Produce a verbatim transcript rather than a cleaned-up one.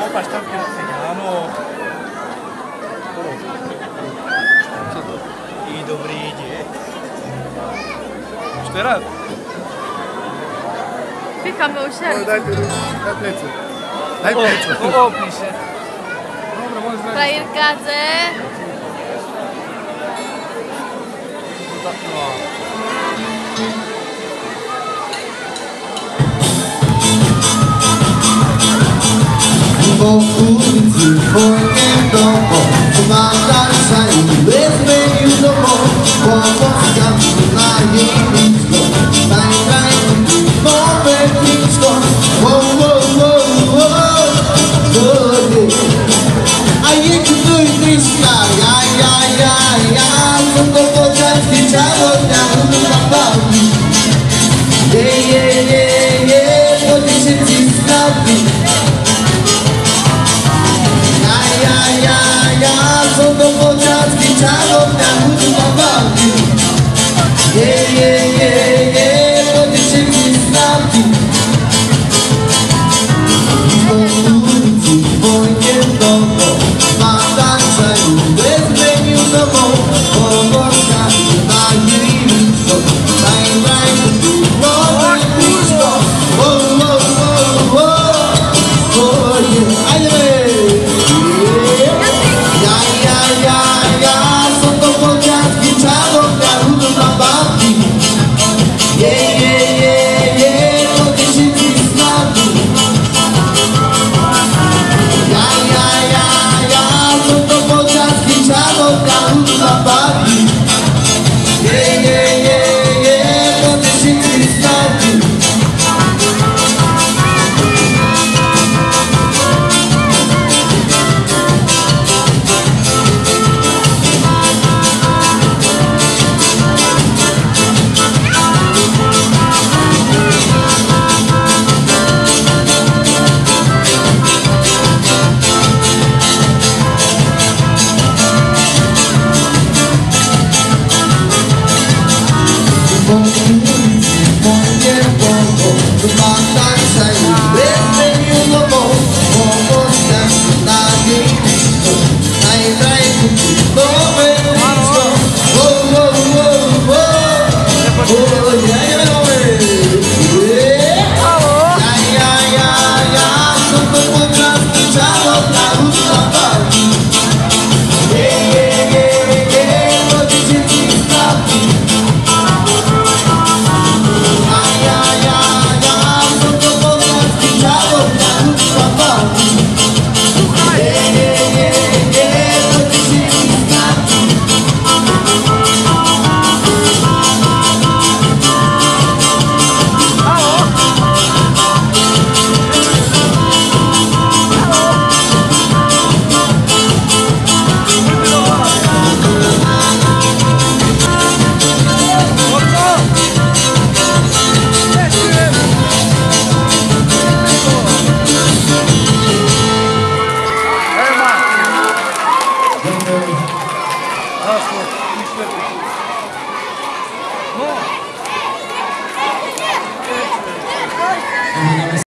Opa, está aqui lá no... I dobrý ide. Už teraz? Picháme už šercu. Daj tu, daj plecu. Daj plecu. Koho píše? Dobre, môžeš dať. Frajerkádze. Po ulici pôjdem domov, mám tam sa i vezmem ju domov, pomôžkam na jedničko, daj daj momentničko, wow, wow, wow, wow, wow, a je tu tu i trička, ja, ja, ja, ja, som to počasky čarodňa, budu sa baviť, je, je, je, je, poďte všetci snabiť. Som to počátky čarovňa, budu ma baviť. Je, je, je, je, poďte všetky známky. Po ulici pôjdem domov, mám tančajú, vezmem ju domov, pomôžka na jiričko, daj vraj tu momentničko. Wow, wow, wow, wow, oh yeah, ajdeme! Oh, yeah, yeah, yeah, yeah,